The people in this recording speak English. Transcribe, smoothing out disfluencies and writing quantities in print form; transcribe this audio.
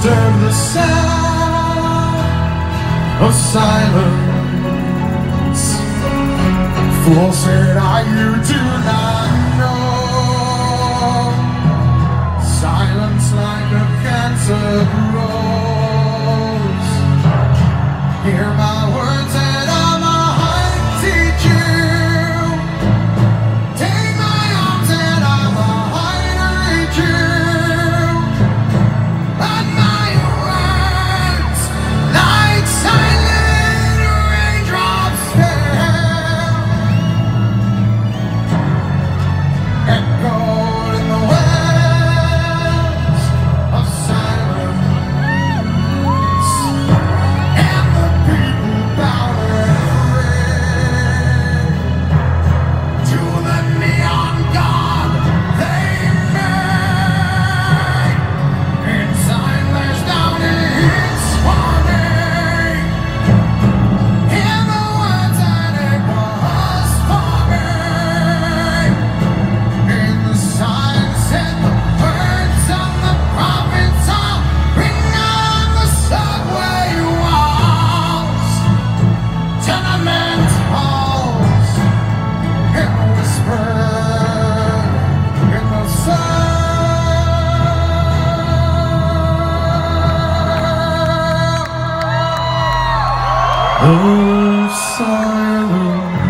disturb the sound of silence. Fool said I, you do not know. Silence like a cancer grows. Hear my words and I might teach you. Take my arms and I might reach you. But my words, like silent raindrops, fell, echoed in the wells of silence, and the people bowed their heads to the neon god they made. Inside there's down its warning, in the words and it was forming, in the signs and the words of the prophets all written on the subway walls, tenement halls, and whispered in the sun. Oh, silence.